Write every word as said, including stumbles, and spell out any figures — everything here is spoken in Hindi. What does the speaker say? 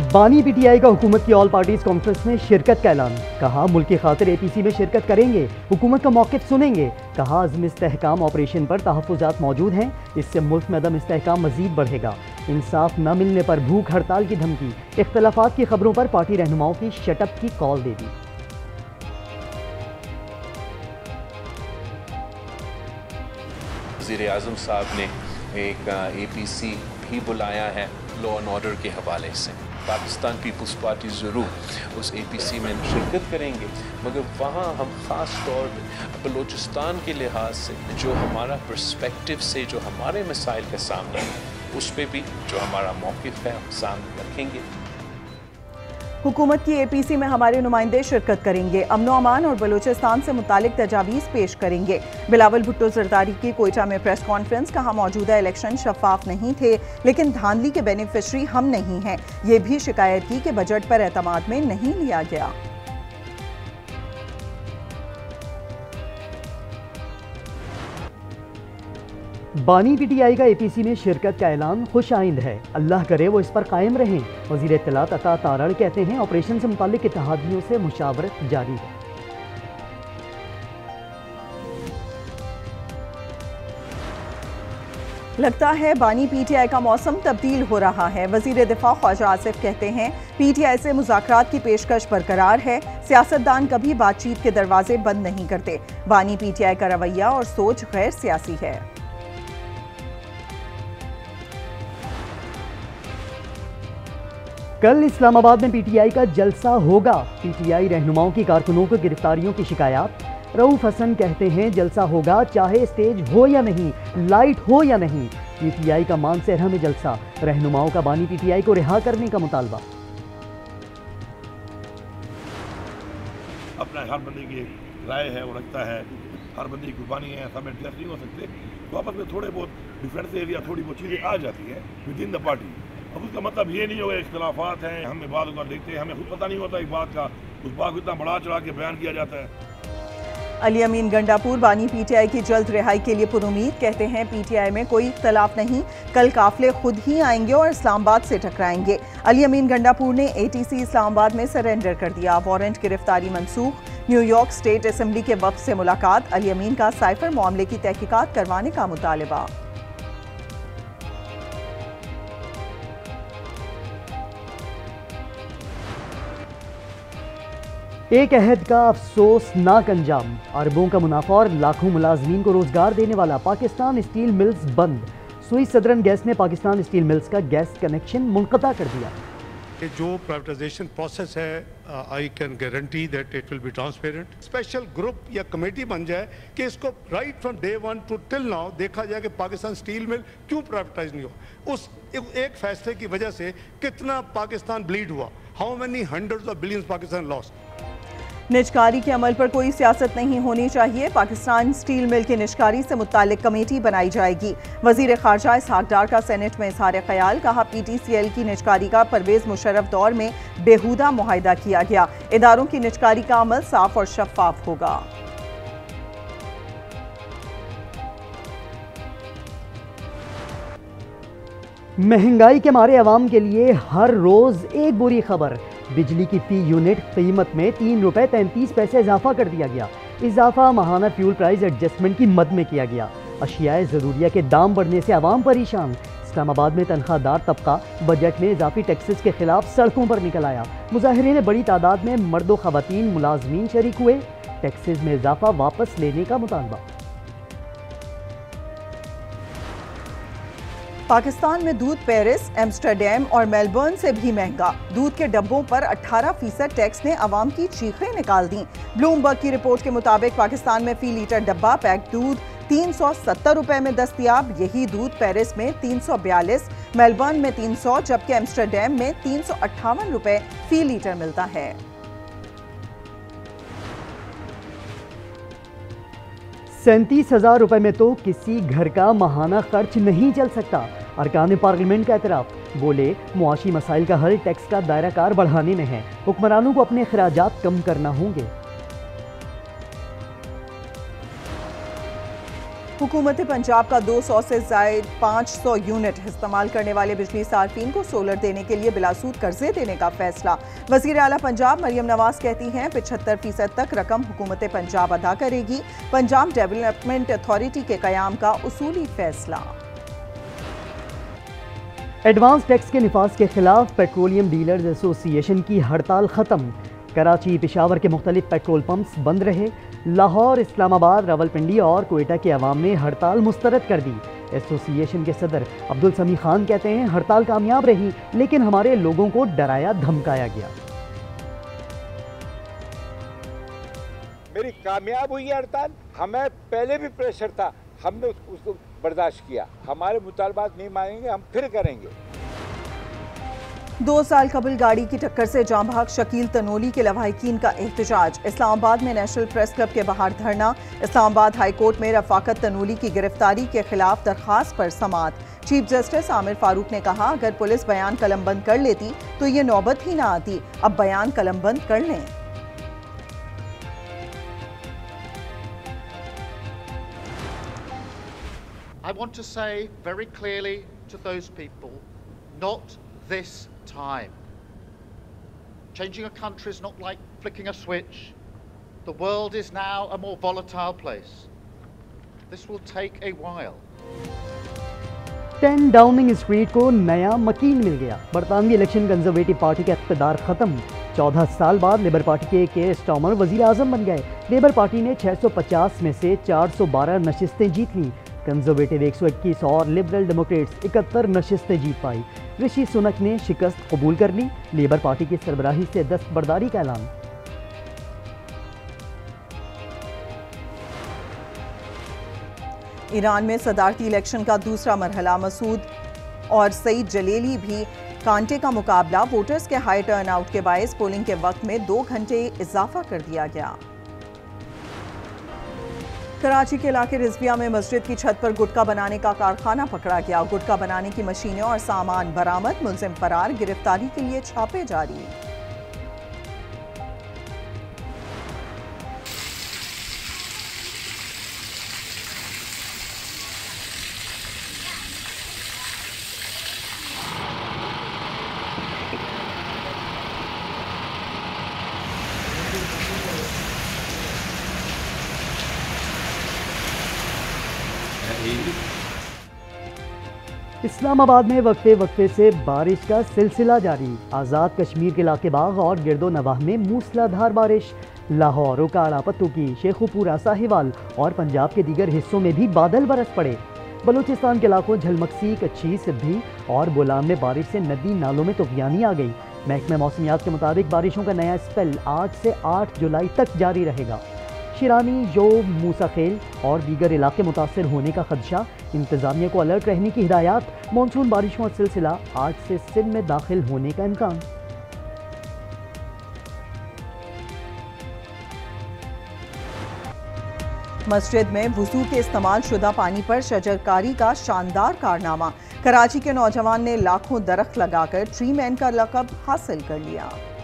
बानी पीटीआई का हुकूमत की ऑल पार्टीज कॉन्फ्रेंस में शिरकत का ऐलान। कहा मुल्क की खातिर एपीसी में शिरकत करेंगे, हुकूमत का मौक़िफ़ सुनेंगे। कहा अज़्म इस्तेहकाम ऑपरेशन पर तहफ़्फ़ुज़ात मौजूद हैं, इससे मुल्क में अदम इस्तेहकाम मज़ीद बढ़ेगा। इंसाफ न मिलने पर भूख हड़ताल की धमकी। इख्तलाफात की खबरों पर पार्टी रहनुमाओं की शटअप की कॉल दे दी। वज़ीर आज़म साहब ने एक ए पी सी भी बुलाया है लॉ एंड ऑर्डर के हवाले से। पाकिस्तान पीपल्स पार्टी ज़रूर उस ए पी सी में शिरकत करेंगे, मगर वहाँ हम ख़ास तौर पर बलूचिस्तान के लिहाज से जो हमारा पर्सपेक्टिव से जो हमारे मसाइल का सामना है उस पर भी जो हमारा मौक़िफ़ है सामने रखेंगे। हुकूमत की एपीसी में हमारे नुमाइंदे शिरकत करेंगे, अमनो अमान और बलूचिस्तान से मुतालिक तजावीज़ पेश करेंगे। बिलावल भुट्टो जरदारी की कोयटा में प्रेस कॉन्फ्रेंस। कहा मौजूदा इलेक्शन शफाफ नहीं थे, लेकिन धांधली के बेनिफिशरी हम नहीं हैं। ये भी शिकायत की कि बजट पर एतमाद में नहीं लिया गया। बानी पीटीआई का एपीसी में शिरकत का ऐलान खुश आइंद है, अल्लाह करे वो इस पर कायम रहें। वज़ीर इत्तलात अता तारड़ कहते हैं ऑपरेशन से मुताल्लिक इत्तेहादियों से मुशावरत जारी है। लगता है बानी पीटीआई का मौसम तब्दील हो रहा है। वज़ीर दिफा ख्वाजा आसिफ कहते हैं पीटीआई से मुज़ाकरात की पेशकश बरकरार है। सियासतदान कभी बातचीत के दरवाजे बंद नहीं करते। बानी पीटीआई का रवैया और सोच गैर सियासी है। कल इस्लामाबाद में पीटीआई का जलसा होगा। पीटीआई रहनुमाओं की कारकुनों को गिरफ्तारियों की शिकायत। रऊफ हसन कहते हैं जलसा होगा चाहे स्टेज हो या नहीं, लाइट हो या नहीं। पीटीआई का मानसेरा में जलसा। रहनुमाओं का बानी पीटीआई को रिहा करने का मुतालबा। अपना हर बंदे की राय है, वो रखता है, हर बंदे की कुर्बानी है, सब एडजस्ट नहीं हो सकते, तो आपस में थोड़े बहुत डिफरेंसेज या थोड़ी बहुत चीज़ें आ जाती हैं विद इन द पार्टी। अब उसका मतलब ये नहीं होगा इख्तलाफात हैं, हमें बात का देखते हैं, हमें खुद पता नहीं होता एक बात का, उस बात को इतना बढ़ा चढ़ा के बयान किया जाता है। अली अमीन गंडापुर बानी पीटीआई की जल्द रिहाई के लिए पुरुमीद। कहते हैं पीटीआई में कोई इख्तलाफ नहीं, कल काफिले खुद ही आएंगे और इस्लामाबाद से टकराएंगे। अली अमीन गंडापुर ने एटीसी इस्लामाबाद में सरेंडर कर दिया। वारंट गिरफ्तारी मनसूख। न्यूयॉर्क स्टेट असेंबली के वफ्द से मुलाकात। अली अमीन का साइफर मामले की तहकीकात करवाने का मुतालबा। एक अहद का अफसोसनाक अंजाम। अरबों का मुनाफा और लाखों मुलाजमीन को रोजगार देने वाला पाकिस्तान स्टील मिल्स बंद। स्विस सदरन गैस ने पाकिस्तान स्टील मिल्स का गैस कनेक्शन मुनक़ता कर दिया। जो प्राइवेटाइजेशन प्रोसेस है, I can guarantee that it will be transparent. Special group या कमेटी बन जाए कि इसको right from day one to till now देखा जाए कि पाकिस्तान स्टील मिल क्यों प्राइवेटाइज नहीं हो। उस एक फैसले की वजह से कितना पाकिस्तान ब्लीड हुआ, how many hundreds of billions Pakistan lost. निजकारी के अमल पर कोई सियासत नहीं होनी चाहिए। पाकिस्तान स्टील मिल की निजकारी से मुतालिक कमेटी बनाई जाएगी। वजीर खारजा इसहाक डार का सेनेट में इजहार ख्याल। कहा पीटीसीएल की निजकारी का परवेज मुशर्रफ दौर में बेहुदा मुआहिदा किया गया। इदारों की निजकारी का अमल साफ और शफाफ होगा। महंगाई के मारे अवाम के लिए हर रोज एक बुरी खबर। बिजली की फी यूनिट कीमत में तीन रुपए तैंतीस पैसे इजाफा कर दिया गया। इजाफा माहाना फ्यूल प्राइस एडजस्टमेंट की मद में किया गया। अशियाए ज़रूरिया के दाम बढ़ने से अवाम परेशान। इस्लामाबाद में तनख्वाहदार तबका बजट में इजाफी टैक्सेस के खिलाफ सड़कों पर निकल आया। मुजाहिरीन ने बड़ी तादाद में मर्दो खवातीन मुलाजमीन शरीक हुए। टैक्सेस में इजाफा वापस लेने का मुतालबा। पाकिस्तान में दूध पेरिस, एम्स्टरडैम और मेलबर्न से भी महंगा। दूध के डब्बों पर अठारह फीसद टैक्स ने अवाम की चीखें निकाल दी। ब्लूमबर्ग की रिपोर्ट के मुताबिक पाकिस्तान में फी लीटर डब्बा पैक दूध तीन सौ सत्तर रुपए में दस्तयाब। यही दूध पेरिस में तीन सौ बयालीस, मेलबर्न में तीन सौ, जबकि एम्स्टरडैम में तीन सौ अट्ठावन रुपए फी लीटर मिलता है। सैंतीस हजार रुपए में तो किसी घर का माहाना खर्च नहीं चल सकता। अरकान पार्लियामेंट का एतराफ। बोले मुआशी मसाइल का हल टैक्स का दायरा कार बढ़ाने में है। हुक्मरानों को अपने खराजात कम करना होंगे। हुकूमत पंजाब का दो सौ से जायद पाँच सौ यूनिट इस्तेमाल करने वाले बिजली सार्फिन को सोलर देने के लिए बिलासूद कर्जे देने का फैसला। वज़ीर आला पंजाब मरियम नवाज कहती हैं पिछहत्तर फीसद तक रकम हुकूमत पंजाब अदा करेगी। पंजाब डेवलपमेंट अथॉरिटी के क़याम का उसूली फैसला। एडवांस टैक्स के निफाज के खिलाफ पेट्रोलियम डीलर्स एसोसिएशन की हड़ताल खत्म। कराची, पेशावर के मुख्तलिफ पेट्रोल पंप्स बंद रहे। लाहौर, इस्लामाबाद, रावलपिंडी और कोयटा के अवाम ने हड़ताल मुस्तरद कर दी। एसोसिएशन के सदर अब्दुल समी खान कहते हैं हड़ताल कामयाब रही, लेकिन हमारे लोगों को डराया धमकाया गया। मेरी कामयाब हुई है हड़ताल। हमें पहले भी प्रेशर था, हमने उसको बर्दाश्त किया। हमारे मुतालबात नहीं मानेंगे, हम फिर करेंगे। दो साल कबल गाड़ी की टक्कर से जाँ भाग शकील तनोली के लवाहिकीन का एहतजाज। इस्लामाबाद में नेशनल प्रेस क्लब के बाहर धरना। इस्लामाबाद हाई कोर्ट में रफाकत तनोली की गिरफ्तारी के खिलाफ दरखास्त पर समाअत। चीफ जस्टिस आमिर फारूक ने कहा अगर पुलिस बयान कलमबंद कर लेती तो ये नौबत ही ना आती, अब बयान कलमबंद कर लें। I want to say very clearly to those people, not this time. Changing a country is not like flicking a switch. The world is now a more volatile place. This will take a while. Ten Downing Street को नया मकीन मिल गया। बरतानवी इलेक्शन कंजर्वेटिव पार्टी का इक़्तिदार खत्म। चौदह साल बाद लेबर पार्टी के के स्टॉमर वजीर आजम बन गए। लेबर पार्टी ने छह सौ पचास में से चार सौ बारह नशिस्तें जीत लीं। कंजर्वेटिव एक सौ इक्कीस और लिबरल डेमोक्रेट्स इकहत्तर नशिस्तें जीत पाई। ऋषि सुनक ने शिकस्त कबूल कर ली। लेबर पार्टी की सरबराही से दस्तबरदारी का ऐलान। ईरान में सदारती इलेक्शन का दूसरा मरहला। मसूद और सईद जलीली भी कांटे का मुकाबला। वोटर्स के हाई टर्न आउट के बायस पोलिंग के वक्त में दो घंटे इजाफा कर दिया गया। कराची के इलाके रिजविया में मस्जिद की छत पर गुटखा बनाने का कारखाना पकड़ा गया। गुटखा बनाने की मशीनें और सामान बरामद। मुलजिम फरार। गिरफ्तारी के लिए छापे जारी। इस्लामाबाद में वक्फे वक्फे से बारिश का सिलसिला जारी। आज़ाद कश्मीर के इलाके बाग और गिरदो नवाह में मूसलाधार बारिश। लाहौर, उकाड़ा, पत्तुकी, शेखुपुरा, साहिवाल और पंजाब के दीगर हिस्सों में भी बादल बरस पड़े। बलूचिस्तान के इलाकों झलमक्सी, कच्ची, सिद्धी और बोलान में बारिश से नदी नालों में तूफ़ानी आ गई। महकमे मौसमियात के मुताबिक बारिशों का नया स्पेल आज से आठ जुलाई तक जारी रहेगा। शिरानी, जोब, मूसाखेल और दीगर इलाके मुतासर होने का खदशा। इंतजामिया को अलर्ट रहने की हिदायत। मानसून बारिशों का सिलसिला आज से सिंध में दाखिल होने का इम्कान। मस्जिद में वुजू के इस्तेमाल शुदा पानी पर शजरकारी का शानदार कारनामा। कराची के नौजवान ने लाखों दरख्त लगाकर ट्री मैन का लक़ब हासिल कर लिया।